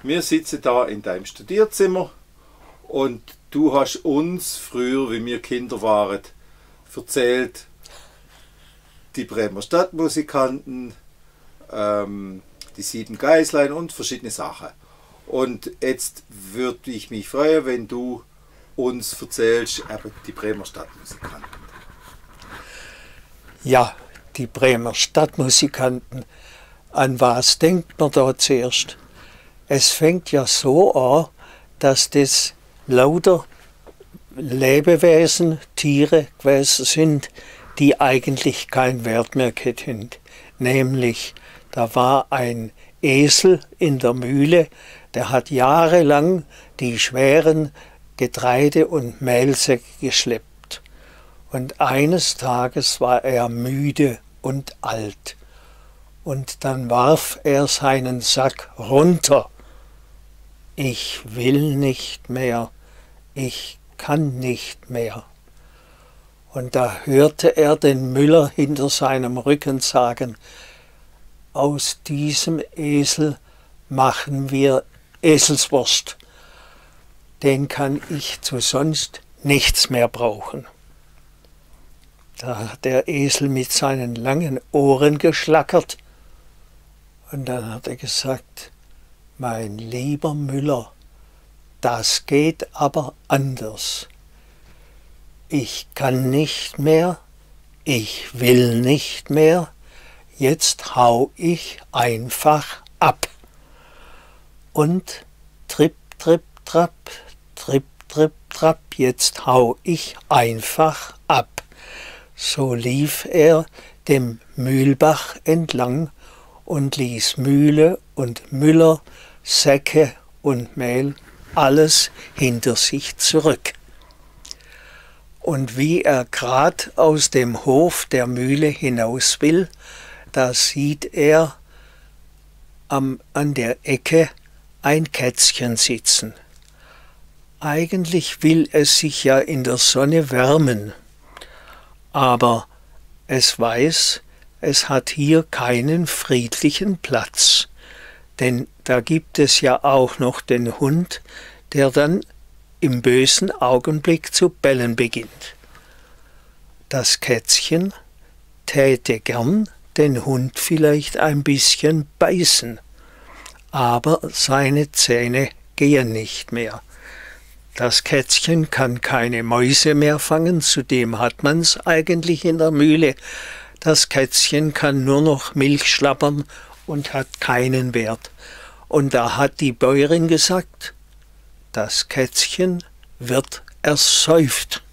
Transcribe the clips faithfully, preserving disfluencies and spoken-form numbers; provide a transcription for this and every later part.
Wir sitzen da in deinem Studierzimmer und du hast uns früher, wie wir Kinder waren, erzählt, die Bremer Stadtmusikanten, ähm, die sieben Geißlein und verschiedene Sachen. Und jetzt würde ich mich freuen, wenn du uns erzählst, eben die Bremer Stadtmusikanten. Ja, die Bremer Stadtmusikanten. An was denkt man da zuerst? Es fängt ja so an, dass das lauter Lebewesen, Tiere gewesen sind, die eigentlich keinen Wert mehr hätten. Nämlich, da war ein Esel in der Mühle, der hat jahrelang die schweren Getreide- und Mehlsäcke geschleppt. Und eines Tages war er müde und alt. Und dann warf er seinen Sack runter. Ich will nicht mehr, ich kann nicht mehr. Und da hörte er den Müller hinter seinem Rücken sagen, aus diesem Esel machen wir Eselswurst. Den kann ich zu sonst nichts mehr brauchen. Da hat der Esel mit seinen langen Ohren geschlackert und dann hat er gesagt, mein lieber Müller, das geht aber anders. Ich kann nicht mehr, ich will nicht mehr, jetzt hau ich einfach ab. Und tripp, tripp, trapp, tripp, tripp, trapp, jetzt hau ich einfach ab. So lief er dem Mühlbach entlang und ließ Mühle und Müller, Säcke und Mehl, alles hinter sich zurück. Und wie er grad aus dem Hof der Mühle hinaus will, da sieht er am, an der Ecke ein Kätzchen sitzen. Eigentlich will es sich ja in der Sonne wärmen, aber es weiß, es hat hier keinen friedlichen Platz, denn da gibt es ja auch noch den Hund, der dann im bösen Augenblick zu bellen beginnt. Das Kätzchen täte gern den Hund vielleicht ein bisschen beißen, aber seine Zähne gehen nicht mehr. Das Kätzchen kann keine Mäuse mehr fangen, zudem hat man's eigentlich in der Mühle. Das Kätzchen kann nur noch Milch schlabbern und hat keinen Wert. Und da hat die Bäuerin gesagt, das Kätzchen wird ersäuft.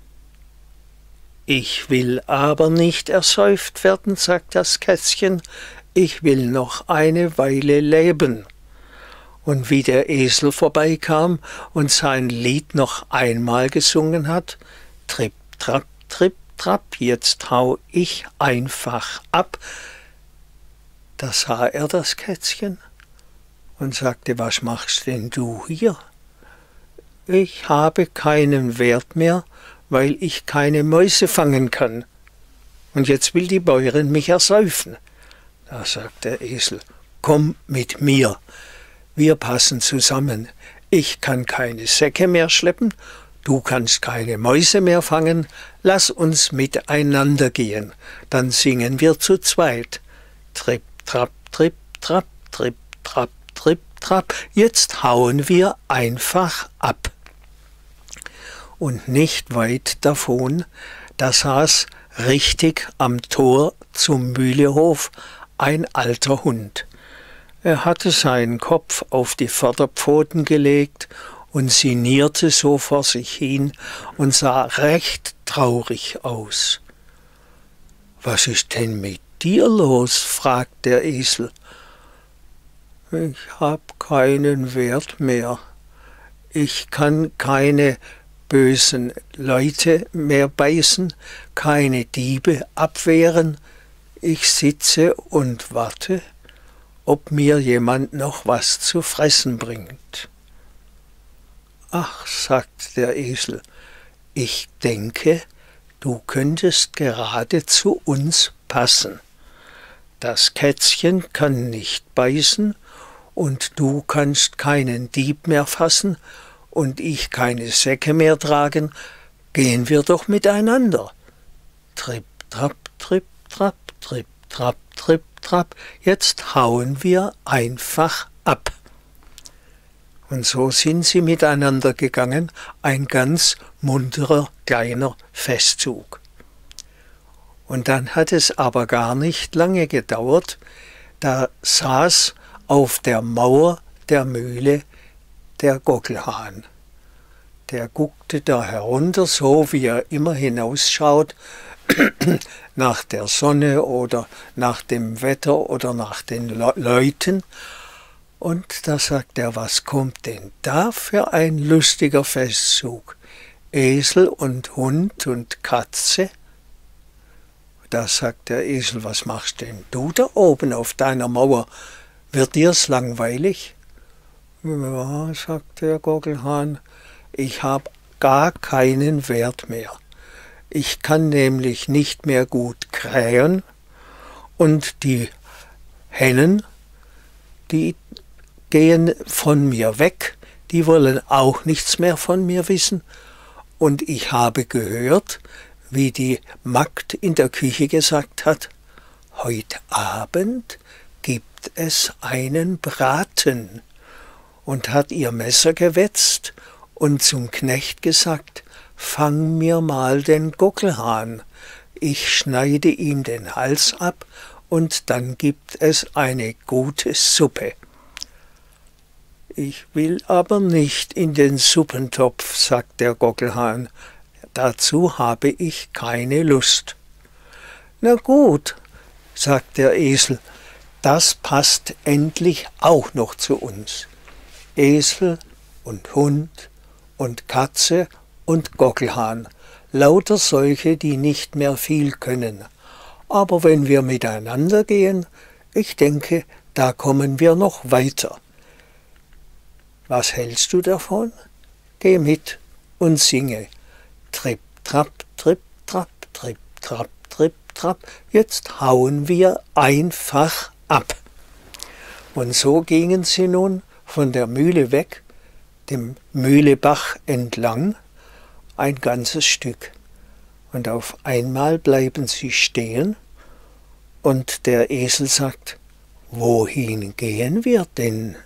Ich will aber nicht ersäuft werden, sagt das Kätzchen, ich will noch eine Weile leben. Und wie der Esel vorbeikam und sein Lied noch einmal gesungen hat, tripp, trapp, tripp, trapp, jetzt hau ich einfach ab, da sah er das Kätzchen und sagte, was machst denn du hier? Ich habe keinen Wert mehr, weil ich keine Mäuse fangen kann. Und jetzt will die Bäuerin mich ersäufen. Da sagt der Esel, komm mit mir, wir passen zusammen. Ich kann keine Säcke mehr schleppen, du kannst keine Mäuse mehr fangen, lass uns miteinander gehen, dann singen wir zu zweit. Tripp, trapp, tripp, trapp, tripp, trapp, tripp, trapp, jetzt hauen wir einfach ab. Und nicht weit davon, da saß richtig am Tor zum Mühlehof ein alter Hund. Er hatte seinen Kopf auf die Vorderpfoten gelegt und sinnierte so vor sich hin und sah recht traurig aus. »Was ist denn mit dir los?« fragt der Esel. »Ich hab keinen Wert mehr. Ich kann keine bösen Leute mehr beißen, keine Diebe abwehren. Ich sitze und warte, ob mir jemand noch was zu fressen bringt.« »Ach«, sagt der Esel, »ich denke, du könntest gerade zu uns passen. Das Kätzchen kann nicht beißen und du kannst keinen Dieb mehr fassen und ich keine Säcke mehr tragen, gehen wir doch miteinander. Tripp, trapp, tripp, trapp, tripp, trapp, tripp, trapp, jetzt hauen wir einfach ab. Und so sind sie miteinander gegangen, ein ganz munterer kleiner Festzug. Und dann hat es aber gar nicht lange gedauert, da saß auf der Mauer der Mühle der Gockelhahn. Der guckte da herunter, so wie er immer hinausschaut, nach der Sonne oder nach dem Wetter oder nach den Le- Leuten. Und da sagt er, was kommt denn da für ein lustiger Festzug? Esel und Hund und Katze? Da sagt der Esel, was machst denn du da oben auf deiner Mauer? Wird dir's langweilig? Ja, sagt der Gockelhahn, ich habe gar keinen Wert mehr. Ich kann nämlich nicht mehr gut krähen und die Hennen, die gehen von mir weg, die wollen auch nichts mehr von mir wissen. Und ich habe gehört, wie die Magd in der Küche gesagt hat, heute Abend gibt es einen Braten, und hat ihr Messer gewetzt und zum Knecht gesagt, fang mir mal den Gockelhahn, ich schneide ihm den Hals ab und dann gibt es eine gute Suppe. Ich will aber nicht in den Suppentopf, sagt der Gockelhahn, dazu habe ich keine Lust. Na gut, sagt der Esel, das passt endlich auch noch zu uns. Esel und Hund und Katze und Gockelhahn, lauter solche, die nicht mehr viel können. Aber wenn wir miteinander gehen, ich denke, da kommen wir noch weiter. Was hältst du davon? Geh mit und singe. Tripp, trapp, tripp, trapp, tripp, trapp, tripp, trapp. Jetzt hauen wir einfach ab. Und so gingen sie nun von der Mühle weg, dem Mühlebach entlang, ein ganzes Stück. Und auf einmal bleiben sie stehen und der Esel sagt, wohin gehen wir denn?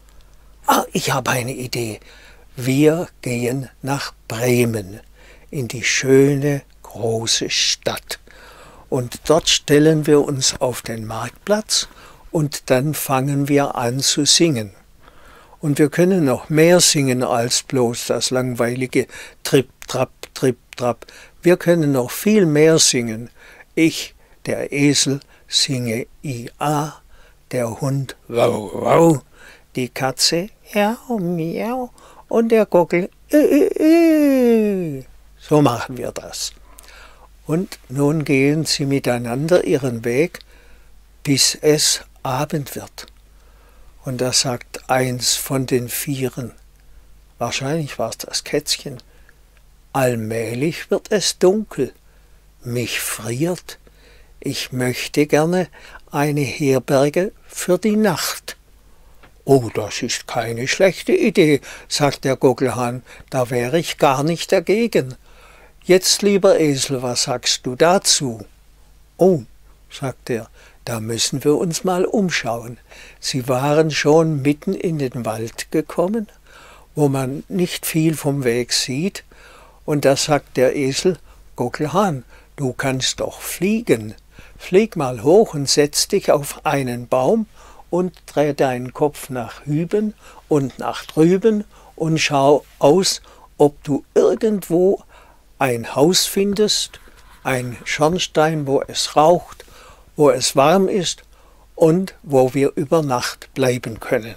Ah, ich habe eine Idee. Wir gehen nach Bremen, in die schöne, große Stadt. Und dort stellen wir uns auf den Marktplatz und dann fangen wir an zu singen. Und wir können noch mehr singen als bloß das langweilige Tripp, Trapp, Tripp, Trapp. Wir können noch viel mehr singen. Ich, der Esel, singe I A, der Hund Wow, wow, die Katze Miau, miau und der Gockel äh, äh, äh. So machen wir das. Und nun gehen sie miteinander ihren Weg, bis es Abend wird. Und da sagt eins von den Vieren, wahrscheinlich war es das Kätzchen, allmählich wird es dunkel, mich friert, ich möchte gerne eine Herberge für die Nacht. Oh, das ist keine schlechte Idee, sagt der Gockelhahn, da wäre ich gar nicht dagegen. Jetzt, lieber Esel, was sagst du dazu? Oh, sagt er, da müssen wir uns mal umschauen. Sie waren schon mitten in den Wald gekommen, wo man nicht viel vom Weg sieht, und da sagt der Esel, Gockelhahn, du kannst doch fliegen. Flieg mal hoch und setz dich auf einen Baum und dreh deinen Kopf nach hüben und nach drüben und schau aus, ob du irgendwo ein Haus findest, ein Schornstein, wo es raucht, wo es warm ist und wo wir über Nacht bleiben können.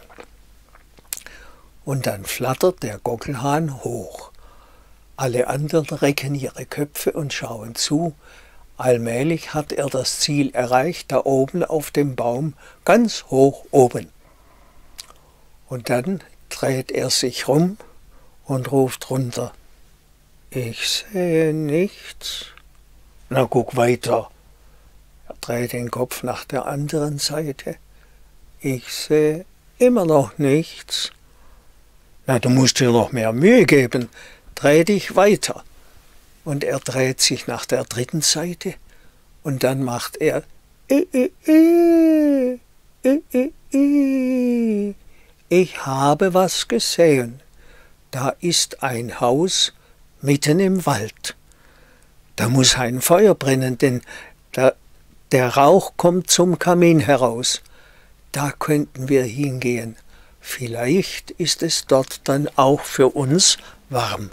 Und dann flattert der Gockelhahn hoch. Alle anderen recken ihre Köpfe und schauen zu. Allmählich hat er das Ziel erreicht, da oben auf dem Baum, ganz hoch oben. Und dann dreht er sich rum und ruft runter, ich sehe nichts. Na, guck weiter. Er dreht den Kopf nach der anderen Seite. Ich sehe Immer noch nichts. Na, du musst dir noch mehr Mühe geben. Dreh dich weiter. Und er dreht sich nach der dritten Seite und dann macht er äh, äh, äh, äh, äh, äh. Ich habe was gesehen. Da ist ein Haus mitten im Wald. Da muss ein Feuer brennen, denn da, der Rauch kommt zum Kamin heraus. Da könnten wir hingehen. Vielleicht ist es dort dann auch für uns warm.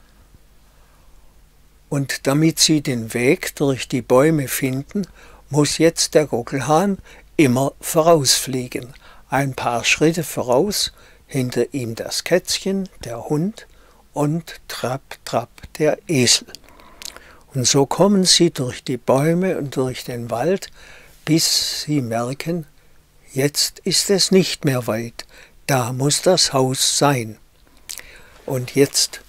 Und damit sie den Weg durch die Bäume finden, muss jetzt der Gockelhahn immer vorausfliegen. Ein paar Schritte voraus, hinter ihm das Kätzchen, der Hund und trapp, trapp, der Esel. Und so kommen sie durch die Bäume und durch den Wald, bis sie merken, jetzt ist es nicht mehr weit, da muss das Haus sein. Und jetzt,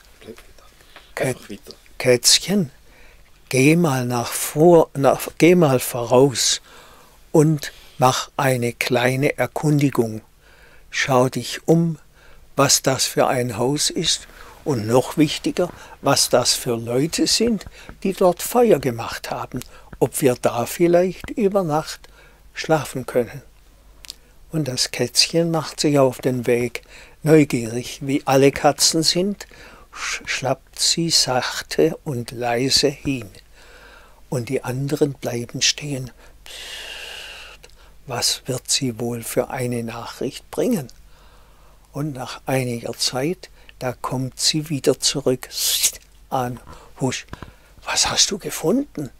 Kätzchen, geh mal, nach vor, nach, geh mal voraus und mach eine kleine Erkundigung. Schau dich um, was das für ein Haus ist und noch wichtiger, was das für Leute sind, die dort Feuer gemacht haben, ob wir da vielleicht über Nacht schlafen können. Und das Kätzchen macht sich auf den Weg, neugierig, wie alle Katzen sind, schlappt sie sachte und leise hin. Und die anderen bleiben stehen. Psst, was wird sie wohl für eine Nachricht bringen? Und nach einiger Zeit, da kommt sie wieder zurück. Psst, an, husch, was hast du gefunden?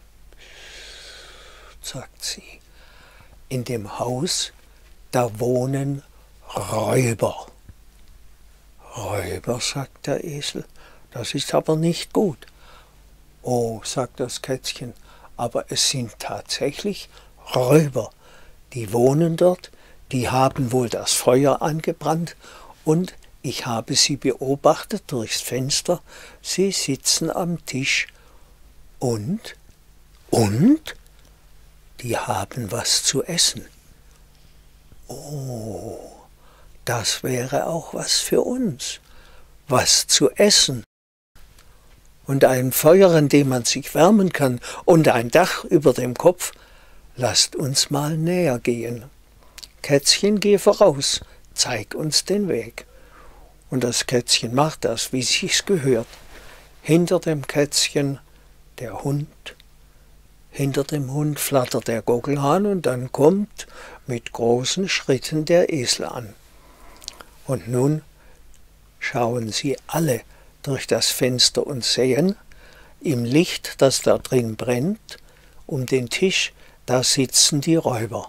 Psst, sagt sie. In dem Haus, da wohnen Räuber. Räuber, sagt der Esel, das ist aber nicht gut. Oh, sagt das Kätzchen, aber es sind tatsächlich Räuber. Die wohnen dort, die haben wohl das Feuer angebrannt und ich habe sie beobachtet durchs Fenster. Sie sitzen am Tisch und, und, die haben was zu essen. Oh, das wäre auch was für uns, was zu essen. Und ein Feuer, an dem man sich wärmen kann und ein Dach über dem Kopf. Lasst uns mal näher gehen. Kätzchen, geh voraus, zeig uns den Weg. Und das Kätzchen macht das, wie sich's gehört. Hinter dem Kätzchen der Hund, hinter dem Hund flattert der Gockelhahn und dann kommt mit großen Schritten der Esel an. Und nun schauen sie alle durch das Fenster und sehen, im Licht, das da drin brennt, um den Tisch, da sitzen die Räuber.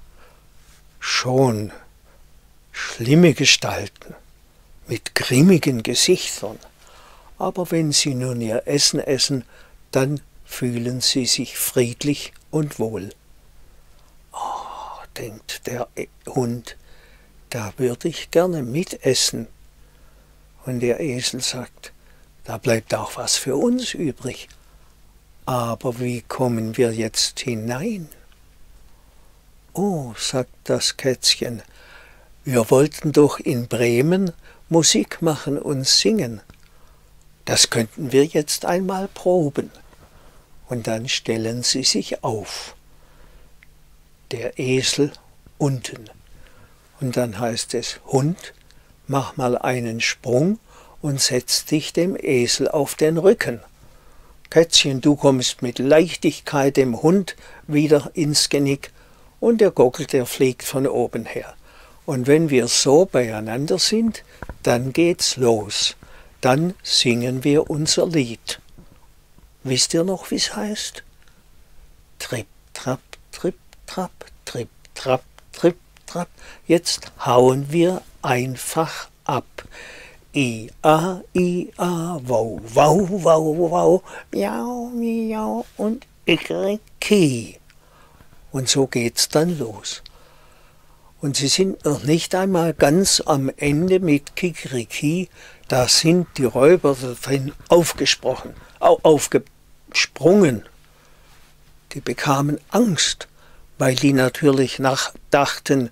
Schon schlimme Gestalten, mit grimmigen Gesichtern. Aber wenn sie nun ihr Essen essen, dann fühlen sie sich friedlich und wohl. Oh, denkt der Hund, da würde ich gerne mitessen. Und der Esel sagt, da bleibt auch was für uns übrig. Aber wie kommen wir jetzt hinein? Oh, sagt das Kätzchen, wir wollten doch in Bremen Musik machen und singen. Das könnten wir jetzt einmal proben. Und dann stellen sie sich auf. Der Esel unten. Und dann heißt es, Hund, mach mal einen Sprung und setz dich dem Esel auf den Rücken. Kätzchen, du kommst mit Leichtigkeit dem Hund wieder ins Genick und der Gockel, der fliegt von oben her. Und wenn wir so beieinander sind, dann geht's los. Dann singen wir unser Lied. Wisst ihr noch, wie es heißt? Tripp, trapp, tripp, trapp, tripp, trapp, tripp, trapp. Jetzt hauen wir einfach ab. I, a, i, a, wow, wow, wow, wow, miau, miau und ikriki. Und so geht's dann los. Und sie sind noch nicht einmal ganz am Ende mit Kikriki, da sind die Räuber drin aufgesprochen, aufgesprungen. Die bekamen Angst, weil die natürlich nach dachten,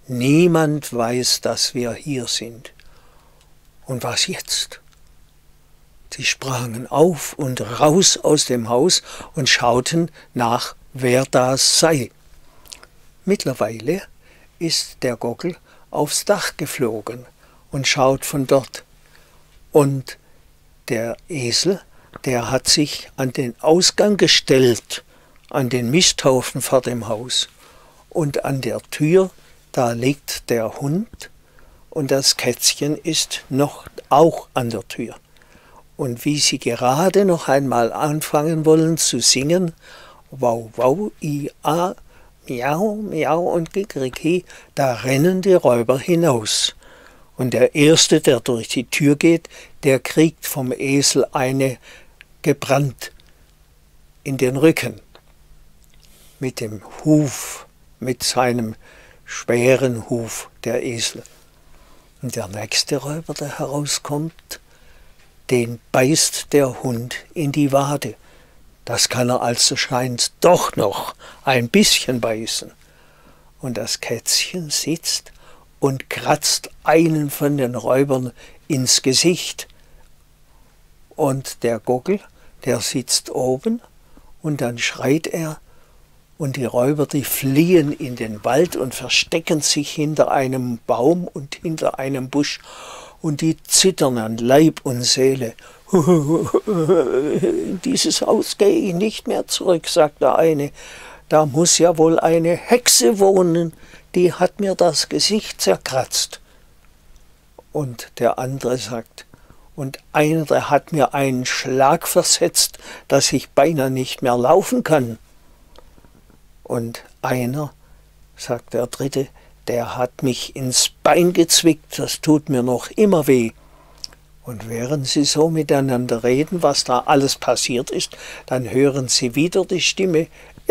Niemand weiß, dass wir hier sind. Und was jetzt? Sie sprangen auf und raus aus dem Haus und schauten nach, wer das sei. Mittlerweile ist der Gockel aufs Dach geflogen und schaut von dort. Und der Esel, der hat sich an den Ausgang gestellt, an den Misthaufen vor dem Haus. Und an der Tür, da liegt der Hund und das Kätzchen ist noch auch an der Tür. Und wie sie gerade noch einmal anfangen wollen zu singen, wow, wow, i, a, miau, miau und kikeriki, da rennen die Räuber hinaus. Und der Erste, der durch die Tür geht, der kriegt vom Esel eine gebrannt in den Rücken. Mit dem Huf, mit seinem schweren Huf, der Esel. Und der nächste Räuber, der herauskommt, den beißt der Hund in die Wade. Das kann er also scheint doch noch ein bisschen beißen. Und das Kätzchen sitzt und kratzt einen von den Räubern ins Gesicht. Und der Gockel, der sitzt oben und dann schreit er und die Räuber, die fliehen in den Wald und verstecken sich hinter einem Baum und hinter einem Busch und die zittern an Leib und Seele. In dieses Haus gehe ich nicht mehr zurück, sagt der eine. Da muss ja wohl eine Hexe wohnen, die hat mir das Gesicht zerkratzt. Und der andere sagt, und einer, der hat mir einen Schlag versetzt, dass ich beinahe nicht mehr laufen kann. Und einer, sagt der dritte, der hat mich ins Bein gezwickt, das tut mir noch immer weh. Und während sie so miteinander reden, was da alles passiert ist, dann hören sie wieder die Stimme.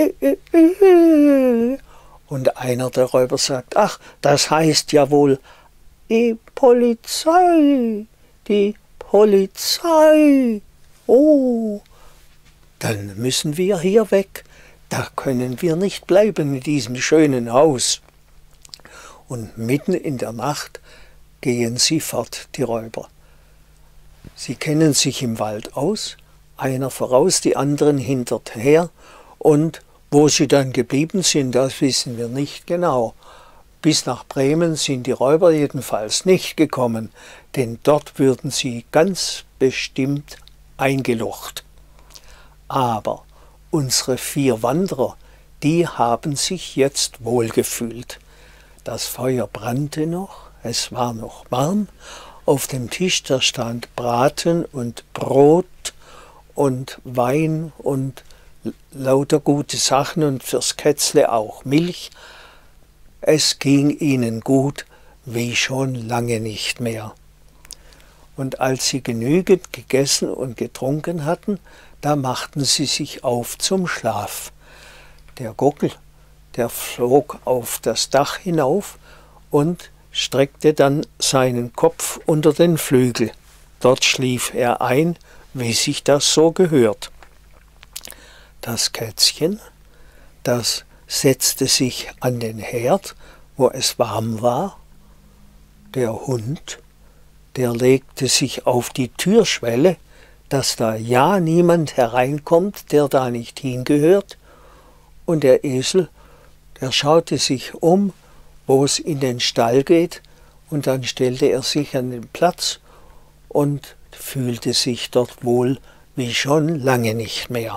Und einer der Räuber sagt, ach, das heißt ja wohl, die Polizei, die Polizei. Oh, dann müssen wir hier weg. Da können wir nicht bleiben in diesem schönen Haus. Und mitten in der Nacht gehen sie fort, die Räuber. Sie kennen sich im Wald aus, einer voraus, die anderen hinterher, und wo sie dann geblieben sind, das wissen wir nicht genau. Bis nach Bremen sind die Räuber jedenfalls nicht gekommen, denn dort würden sie ganz bestimmt eingelocht. Aber unsere vier Wanderer, die haben sich jetzt wohlgefühlt. Das Feuer brannte noch, es war noch warm, auf dem Tisch da stand Braten und Brot und Wein und lauter gute Sachen und fürs Kätzle auch Milch. Es ging ihnen gut, wie schon lange nicht mehr. Und als sie genügend gegessen und getrunken hatten, da machten sie sich auf zum Schlaf. Der Gockel, der flog auf das Dach hinauf und streckte dann seinen Kopf unter den Flügel. Dort schlief er ein, wie sich das so gehört. Das Kätzchen, das setzte sich an den Herd, wo es warm war. Der Hund, der legte sich auf die Türschwelle, dass da ja niemand hereinkommt, der da nicht hingehört. Und der Esel, der schaute sich um, wo es in den Stall geht, und dann stellte er sich an den Platz und fühlte sich dort wohl wie schon lange nicht mehr.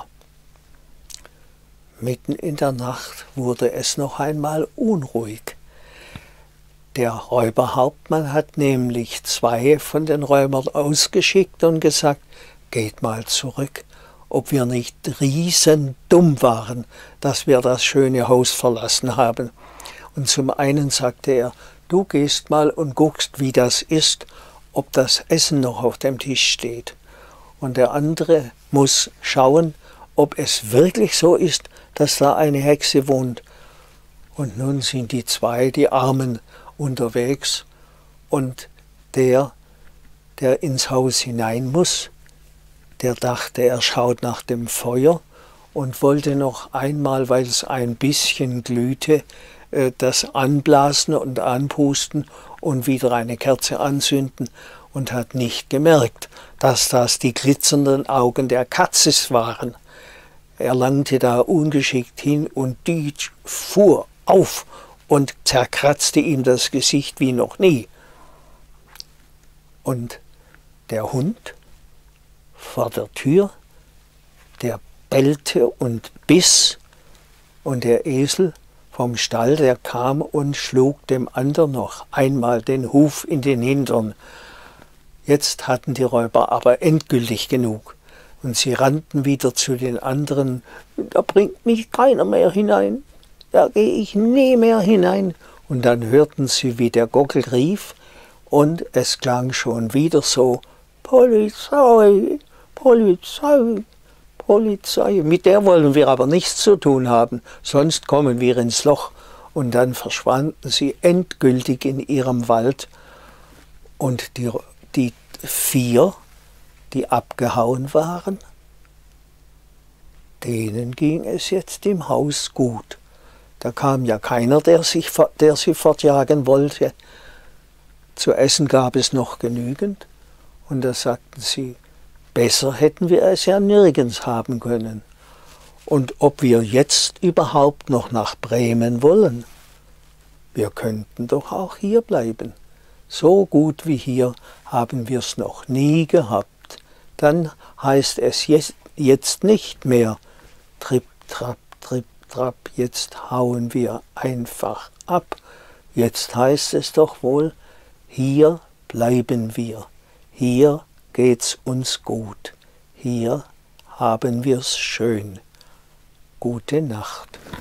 Mitten in der Nacht wurde es noch einmal unruhig. Der Räuberhauptmann hat nämlich zwei von den Räubern ausgeschickt und gesagt, geht mal zurück, ob wir nicht riesendumm waren, dass wir das schöne Haus verlassen haben. Und zum einen sagte er, du gehst mal und guckst, wie das ist, ob das Essen noch auf dem Tisch steht. Und der andere muss schauen, ob es wirklich so ist, dass da eine Hexe wohnt. Und nun sind die zwei, die Armen, unterwegs, und der, der ins Haus hinein muss, der dachte, er schaut nach dem Feuer und wollte noch einmal, weil es ein bisschen glühte, äh, das anblasen und anpusten und wieder eine Kerze anzünden und hat nicht gemerkt, dass das die glitzernden Augen der Katze waren. Er langte da ungeschickt hin und die fuhr auf und zerkratzte ihm das Gesicht wie noch nie. Und der Hund vor der Tür, der bellte und biss, und der Esel vom Stall, der kam und schlug dem anderen noch einmal den Huf in den Hintern. Jetzt hatten die Räuber aber endgültig genug, und sie rannten wieder zu den anderen. Da bringt mich keiner mehr hinein, da gehe ich nie mehr hinein. Und dann hörten sie, wie der Gockel rief, und es klang schon wieder so: Polizei, Polizei, Polizei. Mit der wollen wir aber nichts zu tun haben, sonst kommen wir ins Loch. Und dann verschwanden sie endgültig in ihrem Wald. Und die, die vier, die abgehauen waren, denen ging es jetzt im Haus gut. Da kam ja keiner, der, sich, der sie fortjagen wollte. Zu essen gab es noch genügend. Und da sagten sie, besser hätten wir es ja nirgends haben können. Und ob wir jetzt überhaupt noch nach Bremen wollen? Wir könnten doch auch hier bleiben. So gut wie hier haben wir es noch nie gehabt. Dann heißt es jetzt, jetzt nicht mehr Trip, Trap, Trip, Trap, jetzt hauen wir einfach ab. Jetzt heißt es doch wohl, hier bleiben wir. Hier geht's uns gut. Hier haben wir's schön. Gute Nacht.